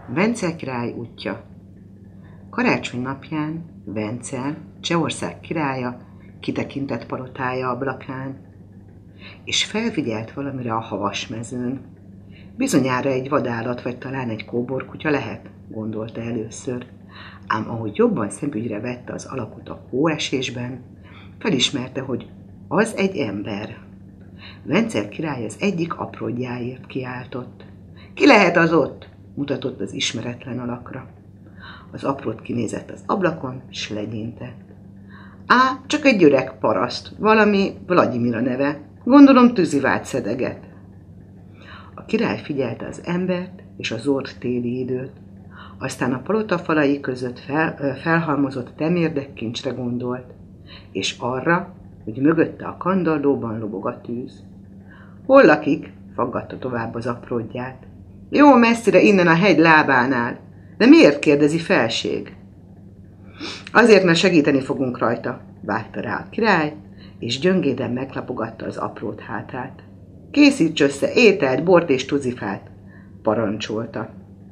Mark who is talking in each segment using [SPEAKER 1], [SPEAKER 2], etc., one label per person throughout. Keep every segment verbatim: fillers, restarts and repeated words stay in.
[SPEAKER 1] Vencel király útja. Karácsony napján Vencel, Csehország királya, kitekintett palotája ablakán, és felfigyelt valamire a havasmezőn. Bizonyára egy vadállat, vagy talán egy kóborkutya lehet, gondolta először, ám ahogy jobban szemügyre vette az alakot a hóesésben, felismerte, hogy az egy ember. Vencel király az egyik apródjáért kiáltott. Ki lehet az ott? Mutatott az ismeretlen alakra. Az apród kinézett az ablakon, s legyintett. Á, csak egy öreg paraszt, valami Vladimir a neve, gondolom tűzivát szedeget. A király figyelte az embert és a zord téli időt, aztán a palota falai között fel, felhalmozott temérdekkincsre gondolt, és arra, hogy mögötte a kandallóban lobog a tűz. Hol lakik? Faggatta tovább az apródját. Jó messzire innen a hegy lábánál, de miért kérdezi felség? Azért, mert segíteni fogunk rajta, vágta rá a király, és gyöngéden meglapogatta az apród hátát. Készíts össze ételt, bort és tuzifát, parancsolta.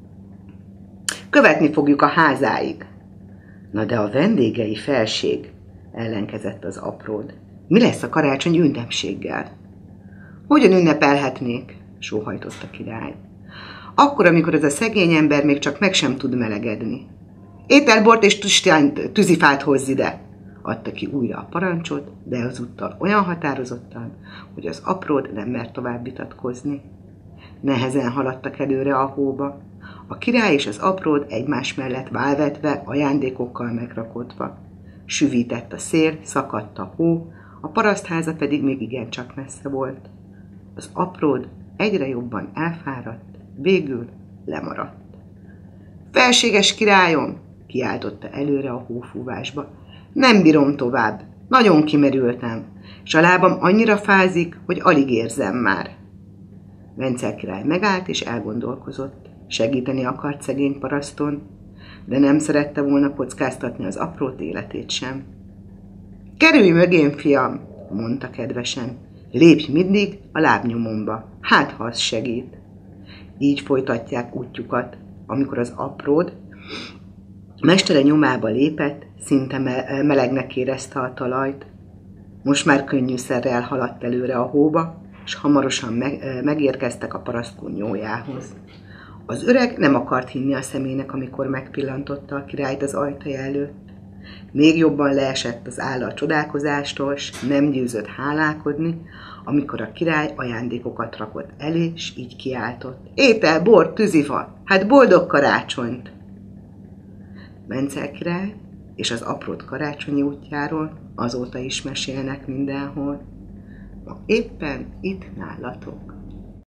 [SPEAKER 1] Követni fogjuk a házáig. Na de a vendégei felség, ellenkezett az apród. Mi lesz a karácsonyi ünnepséggel? Hogyan ünnepelhetnék? Sóhajtott a király. Akkor, amikor ez a szegény ember még csak meg sem tud melegedni. Ételbort és tűzifát hozz ide, adta ki újra a parancsot, de azúttal olyan határozottan, hogy az apród nem mert tovább vitatkozni. Nehezen haladtak előre a hóba, a király és az apród egymás mellett válvetve, ajándékokkal megrakodva. Süvített a szél, szakadt a hó, a parasztháza pedig még igencsak messze volt. Az apród egyre jobban elfáradt, végül lemaradt. Felséges királyom, kiáltotta előre a hófúvásba. Nem bírom tovább, nagyon kimerültem, s a lábam annyira fázik, hogy alig érzem már. Vencel király megállt és elgondolkozott. Segíteni akart szegény paraszton, de nem szerette volna kockáztatni az apród életét sem. Kerülj mögém, fiam, mondta kedvesen. Lépj mindig a lábnyomomba, hát ha az segít. Így folytatják útjukat, amikor az apród mestere nyomába lépett, szinte me- melegnek érezte a talajt. Most már könnyűszerrel haladt előre a hóba, és hamarosan meg- megérkeztek a paraszt kunyójához. Az öreg nem akart hinni a szemének, amikor megpillantotta a királyt az ajtaja előtt. Még jobban leesett az álla a csodálkozástól, s nem győzött hálálkodni, amikor a király ajándékokat rakott elé, s így kiáltott. Étel, bor, tűzifa, hát boldog karácsonyt! Vencel király és az apród karácsonyi útjáról azóta is mesélnek mindenhol. Ma éppen itt nálatok.